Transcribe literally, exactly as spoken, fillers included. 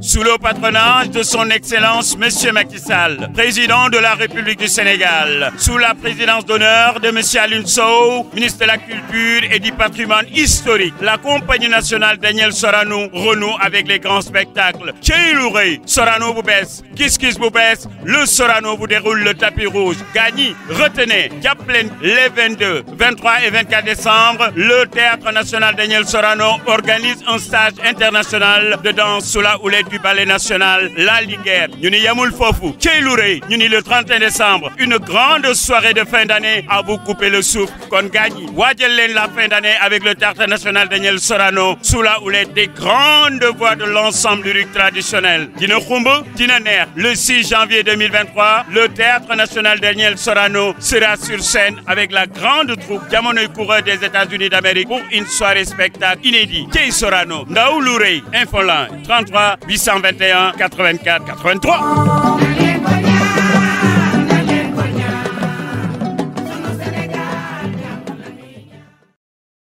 sous le patronage de son Excellence Monsieur Macky Sall, président de la République du Sénégal, sous la présidence d'honneur de Monsieur Alioune Sow, ministre de la Culture et du Patrimoine historique. La compagnie nationale Daniel Sorano renoue avec les grands spectacles. Cey lu rëy Sorano bu bees, gis-gis bu bees, le Sorano vous déroule le tapis rouge. Gagny, retenez, jàpp leen les vingt-deux, vingt-trois et vingt-quatre décembre, le Théâtre national Daniel Sorano organise un stage international de danse sous la houlette du Ballet national La Linguère. Ñu ni yamul foofu, cey lu rëy, ñu ni le trente et un décembre, une grande soirée de fin d'année à vous couper le souffle. Kon Gagny, waajal leen la fin d'année avec le Théâtre national Daniel Sorano sous la houlette des grandes voix de l'ensemble lyrique traditionnel. Dina xumb, dina neex. Le six janvier deux mille vingt-trois, le Théâtre national Daniel Sorano sera sur scène avec la grande troupe Jamonoy Coureur des États-Unis d'Amérique pour une soirée spectacle inédit. Cey Sorano, ndaw lu rëy, infoline trente-trois huit cent vingt et un quatre-vingt-quatre quatre-vingt-trois.